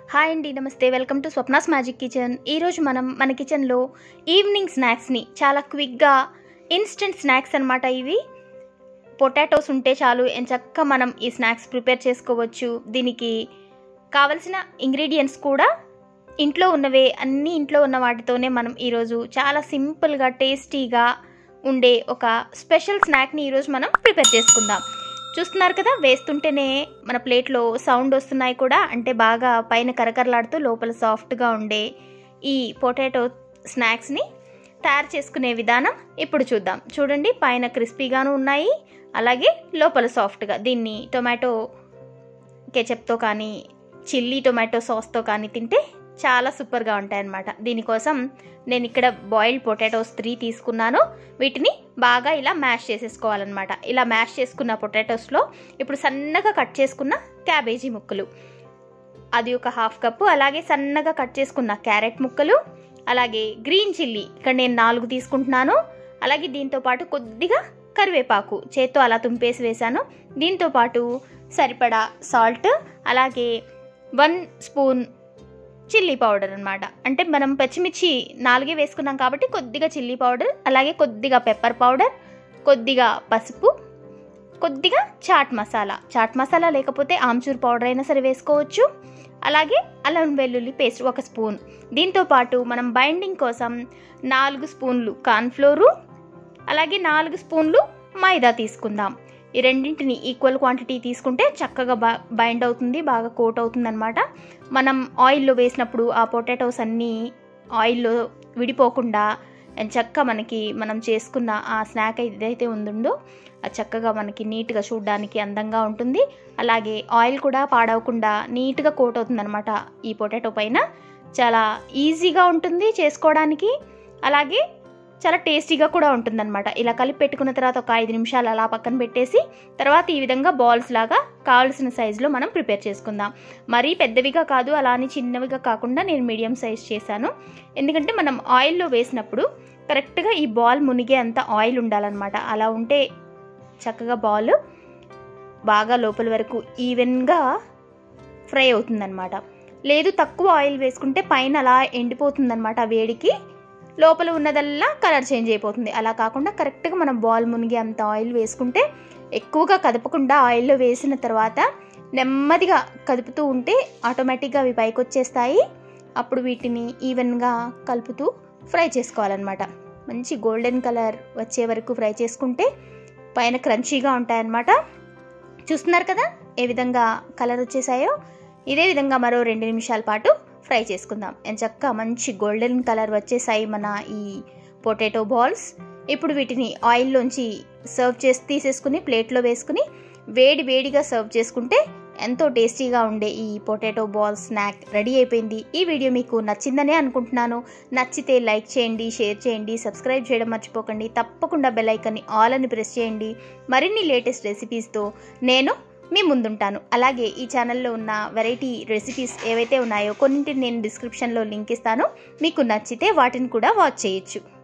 Hi అండి, నమస్తే. Welcome to Swapna's magic kitchen. ఈరోజు మనం మన కిచెన్లో ఈవినింగ్ స్నాక్స్ని చాలా క్విక్గా ఇన్స్టెంట్ స్నాక్స్ అనమాట. ఇవి పొటాటోస్ ఉంటే చాలు ఎంచక్కా మనం ఈ స్నాక్స్ ప్రిపేర్ చేసుకోవచ్చు. దీనికి కావలసిన ఇంగ్రీడియంట్స్ కూడా ఇంట్లో ఉన్నవే, అన్ని ఇంట్లో ఉన్న వాటితోనే మనం ఈరోజు చాలా సింపుల్గా టేస్టీగా ఉండే ఒక స్పెషల్ స్నాక్ని ఈరోజు మనం ప్రిపేర్ చేసుకుందాం. చూస్తున్నారు కదా, వేస్తుంటేనే మన ప్లేట్లో సౌండ్ వస్తున్నాయి కూడా, అంటే బాగా పైన కరకరలాడుతూ లోపల సాఫ్ట్గా ఉండే ఈ పొటాటో స్నాక్స్ని తయారు చేసుకునే విధానం ఇప్పుడు చూద్దాం. చూడండి, పైన క్రిస్పీగాను ఉన్నాయి, అలాగే లోపల సాఫ్ట్గా. దీన్ని టొమాటో కెచప్తో కానీ చిల్లీ టొమాటో సాస్తో కానీ తింటే చాలా సూపర్గా ఉంటాయన్నమాట. దీనికోసం నేను ఇక్కడ బాయిల్డ్ పొటాటోస్ 3 తీసుకున్నాను. వీటిని బాగా ఇలా మ్యాష్ చేసేసుకోవాలన్నమాట. ఇలా మ్యాష్ చేసుకున్న పొటాటోస్లో ఇప్పుడు సన్నగా కట్ చేసుకున్న క్యాబేజీ ముక్కలు, అది ఒక 1/2 కప్పు, అలాగే సన్నగా కట్ చేసుకున్న క్యారెట్ ముక్కలు, అలాగే గ్రీన్ చిల్లీ ఇక్కడ నేను 4 తీసుకుంటున్నాను. అలాగే దీంతోపాటు కొద్దిగా కరివేపాకు చేత్తో అలా తుంపేసి వేశాను. దీంతోపాటు సరిపడా సాల్ట్, అలాగే 1 స్పూన్ చిల్లీ పౌడర్ అనమాట. అంటే మనం పచ్చిమిర్చి 4 వేసుకున్నాం కాబట్టి కొద్దిగా చిల్లీ పౌడర్, అలాగే కొద్దిగా పెప్పర్ పౌడర్, కొద్దిగా పసుపు, కొద్దిగా చాట్ మసాలా లేకపోతే ఆమ్చూర్ పౌడర్ అయినా సరే వేసుకోవచ్చు. అలాగే అల్లం వెల్లుల్లి పేస్ట్ 1 స్పూన్. దీంతోపాటు మనం బైండింగ్ కోసం 4 స్పూన్లు కార్న్ఫ్లోరు, అలాగే 4 స్పూన్లు మైదా తీసుకుందాం. ఈ రెండింటిని ఈక్వల్ క్వాంటిటీ తీసుకుంటే చక్కగా బైండ్ అవుతుంది, బాగా కోట్ అవుతుంది అనమాట. మనం ఆయిల్లో వేసినప్పుడు ఆ పొటాటోస్ అన్నీ ఆయిల్లో విడిపోకుండా చక్కగా మనం చేసుకున్న ఆ స్నాక్ ఏదైతే ఉందో అది చక్కగా మనకి నీట్గా చూడడానికి అందంగా ఉంటుంది. అలాగే ఆయిల్ కూడా పాడవకుండా నీట్గా కోట్ అవుతుంది అనమాట. ఈ పొటాటో పైన చాలా ఈజీగా ఉంటుంది చేసుకోవడానికి, అలాగే చాలా టేస్టీగా కూడా ఉంటుందన్నమాట. ఇలా కలిపి పెట్టుకున్న తర్వాత ఒక 5 నిమిషాలు అలా పక్కన పెట్టేసి తర్వాత ఈ విధంగా బాల్స్ లాగా కావాల్సిన సైజులో మనం ప్రిపేర్ చేసుకుందాం. మరీ పెద్దవిగా కాదు, అలా అని చిన్నవిగా కాకుండా నేను మీడియం సైజ్ చేశాను. ఎందుకంటే మనం ఆయిల్లో వేసినప్పుడు కరెక్ట్గా ఈ బాల్ మునిగే అంత ఆయిల్ ఉండాలన్నమాట. అలా ఉంటే చక్కగా బాల్ బాగా లోపల వరకు ఈవెన్గా ఫ్రై అవుతుందన్నమాట. లేదు, తక్కువ ఆయిల్ వేసుకుంటే పైన అలా ఎండిపోతుందన్నమాట. వేడికి లోపల ఉన్నదల్లా కలర్ చేంజ్ అయిపోతుంది. అలా కాకుండా కరెక్ట్గా మనం బాల్ మునిగి అంత ఆయిల్ వేసుకుంటే, ఎక్కువగా కదపకుండా ఆయిల్లో వేసిన తర్వాత నెమ్మదిగా కదుపుతూ ఉంటే ఆటోమేటిక్గా అవి పైకి వచ్చేస్తాయి. అప్పుడు వీటిని ఈవెన్గా కలుపుతూ ఫ్రై చేసుకోవాలన్నమాట. మంచి గోల్డెన్ కలర్ వచ్చే వరకు ఫ్రై చేసుకుంటే పైన క్రంచీగా ఉంటాయన్నమాట. చూస్తున్నారు కదా ఏ విధంగా కలర్ వచ్చేసాయో. ఇదే విధంగా మరో 2 నిమిషాల పాటు ఫ్రై చేసుకుందాం. ఎంచక్కా మంచి గోల్డెన్ కలర్ వచ్చేసాయి మన ఈ పొటాటో బాల్స్. ఇప్పుడు వీటిని ఆయిల్లోంచి సర్వ్ చేసి తీసేసుకుని ప్లేట్లో వేసుకుని వేడిగా సర్వ్ చేసుకుంటే ఎంతో టేస్టీగా ఉండే ఈ పొటాటో బాల్ స్నాక్ రెడీ అయిపోయింది. ఈ వీడియో మీకు నచ్చిందనే అనుకుంటున్నాను. నచ్చితే లైక్ చేయండి, షేర్ చేయండి, సబ్స్క్రైబ్ చేయడం మర్చిపోకండి. తప్పకుండా బెల్ ఐకాన్ని ఆల్ అని ప్రెస్ చేయండి. మరిన్ని లేటెస్ట్ రెసిపీస్తో నేను మీ ముందుంటాను. అలాగే ఈ ఛానల్లో ఉన్న వెరైటీ రెసిపీస్ ఏవైతే ఉన్నాయో కొన్నింటిని నేను డిస్క్రిప్షన్లో లింక్ ఇస్తాను. మీకు నచ్చితే వాటిని కూడా వాచ్ చేయొచ్చు.